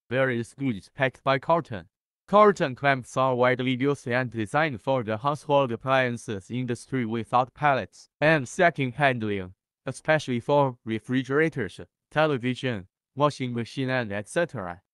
Various goods packed by Carton. Carton clamps are widely used and designed for the household appliances industry without pallets and stacking handling, especially for refrigerators, television, washing machine, and etc.